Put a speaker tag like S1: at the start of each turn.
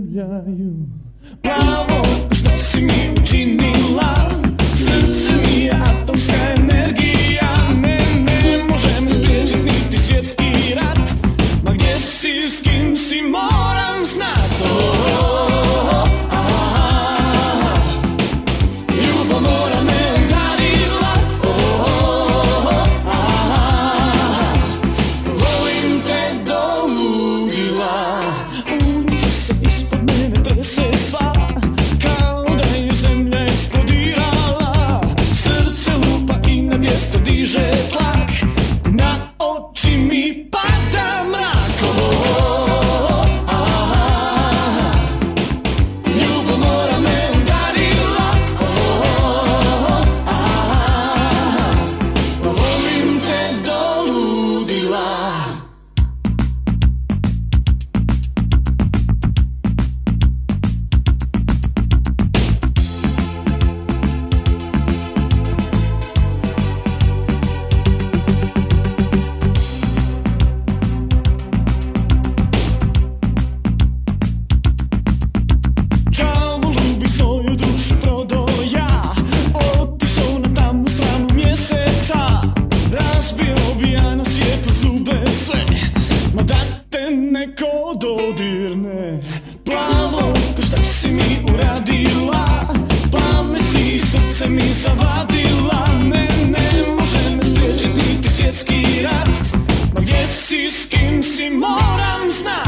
S1: muljaju. Plavo, što si mi učinila, srce mi je atomska energija. Ne može me spriječit niti svjetski rat, ma gdje si, s kim si, moram znat. Ljubomora me udarila, volim te do ludila. Ulica se ispod mene trese sva, kao da je zemlja eksplodirala. Srce lupa i na mjesto diže tlak, na oči mi pada mrak. Ljubomora me udarila, volim te do ludila. Đavo bi svoju dušu prodao ja, otišao na tamnu stranu mjeseca. Razbio bi ja na svijetu zube sve, ma da te neko dodirne. Plavo, ko šta si mi uradila, pamet si, srce mi zavadila. Ne može me spriječit niti svjetski rat, ma gdje si, s kim si, moram znat.